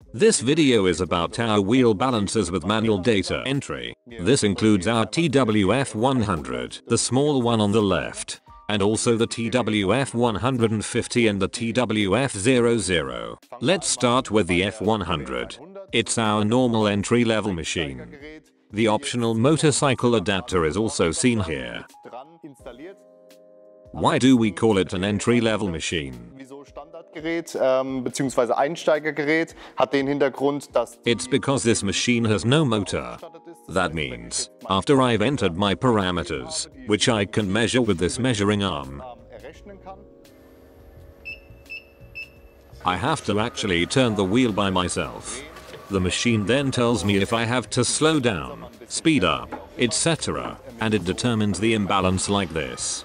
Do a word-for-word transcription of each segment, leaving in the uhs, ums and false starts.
This video is about our wheel balances with manual data entry. This includes our T W F one hundred, the small one on the left, and also the T W F one fifty and the T W F zero zero. Let's start with the F one hundred. It's our normal entry-level machine. The optional motorcycle adapter is also seen here. Why do we call it an entry-level machine? It's because this machine has no motor. That means, after I've entered my parameters, which I can measure with this measuring arm, I have to actually turn the wheel by myself. The machine then tells me if I have to slow down, speed up, et cetera, and it determines the imbalance like this.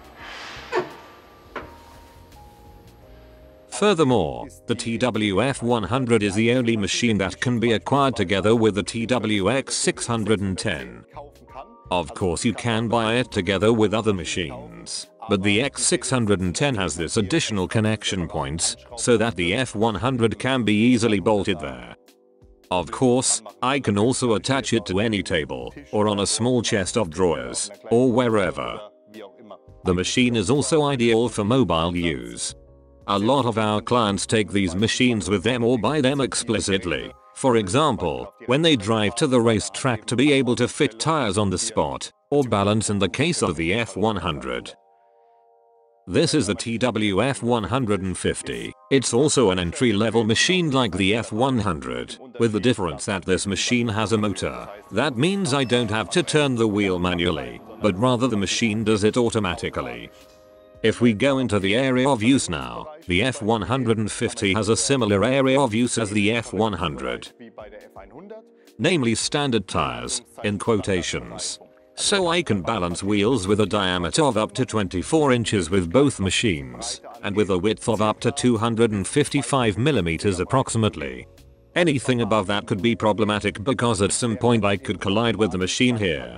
Furthermore, the T W F one hundred is the only machine that can be acquired together with the T W X six hundred ten. Of course you can buy it together with other machines, but the X six hundred ten has this additional connection points, so that the F one hundred can be easily bolted there. Of course, I can also attach it to any table, or on a small chest of drawers, or wherever. The machine is also ideal for mobile use. A lot of our clients take these machines with them or buy them explicitly. For example, when they drive to the racetrack to be able to fit tires on the spot, or balance in the case of the F one hundred. This is the T W F one fifty. It's also an entry-level machine like the F one hundred, with the difference that this machine has a motor. That means I don't have to turn the wheel manually, but rather the machine does it automatically. If we go into the area of use now, the F one fifty has a similar area of use as the F one hundred. Namely standard tires, in quotations. So I can balance wheels with a diameter of up to twenty-four inches with both machines, and with a width of up to two hundred fifty-five millimeters approximately. Anything above that could be problematic because at some point I could collide with the machine here.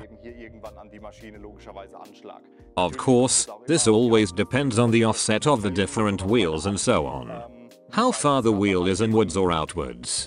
Of course, this always depends on the offset of the different wheels and so on. How far the wheel is inwards or outwards.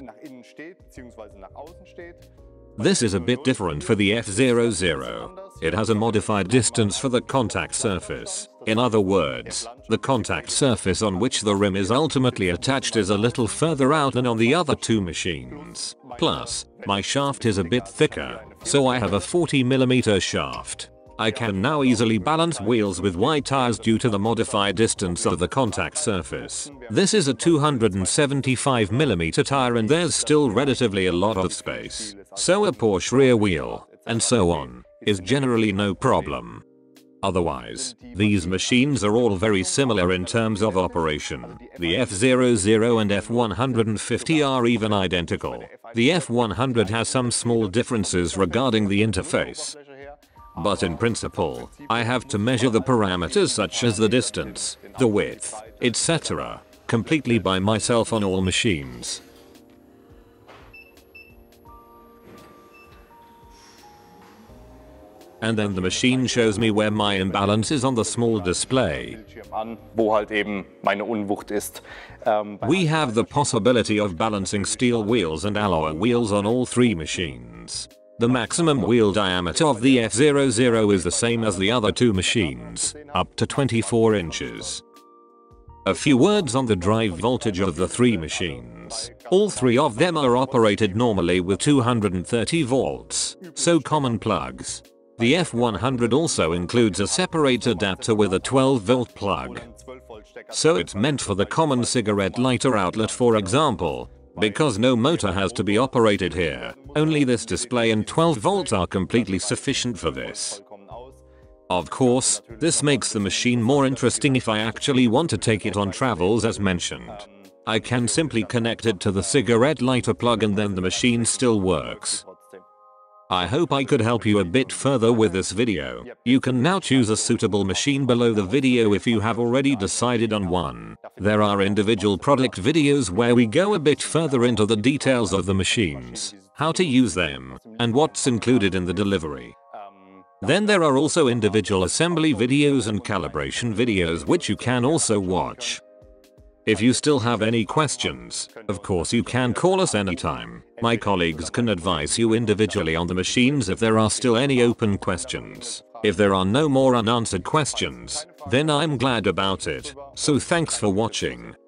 This is a bit different for the F zero zero. It has a modified distance for the contact surface. In other words, the contact surface on which the rim is ultimately attached is a little further out than on the other two machines. Plus, my shaft is a bit thicker, so I have a forty millimeter shaft. I can now easily balance wheels with wide tires due to the modified distance of the contact surface. This is a two hundred seventy-five millimeter tire and there's still relatively a lot of space. So a Porsche rear wheel, and so on, is generally no problem. Otherwise, these machines are all very similar in terms of operation. The F zero zero and F one fifty are even identical. The F one hundred has some small differences regarding the interface. But in principle, I have to measure the parameters such as the distance, the width, et cetera, completely by myself on all machines. And then the machine shows me where my imbalance is on the small display. We have the possibility of balancing steel wheels and alloy wheels on all three machines. The maximum wheel diameter of the F zero zero is the same as the other two machines, up to twenty-four inches. A few words on the drive voltage of the three machines. All three of them are operated normally with two hundred thirty volts, so common plugs. The F one hundred also includes a separate adapter with a twelve volt plug. So it's meant for the common cigarette lighter outlet, for example. Because no motor has to be operated here, only this display and twelve volts are completely sufficient for this. Of course, this makes the machine more interesting if I actually want to take it on travels as mentioned. I can simply connect it to the cigarette lighter plug and then the machine still works. I hope I could help you a bit further with this video. You can now choose a suitable machine below the video if you have already decided on one. There are individual product videos where we go a bit further into the details of the machines, how to use them, and what's included in the delivery. Then there are also individual assembly videos and calibration videos which you can also watch. If you still have any questions, of course you can call us anytime. My colleagues can advise you individually on the machines if there are still any open questions. If there are no more unanswered questions, then I'm glad about it. So thanks for watching.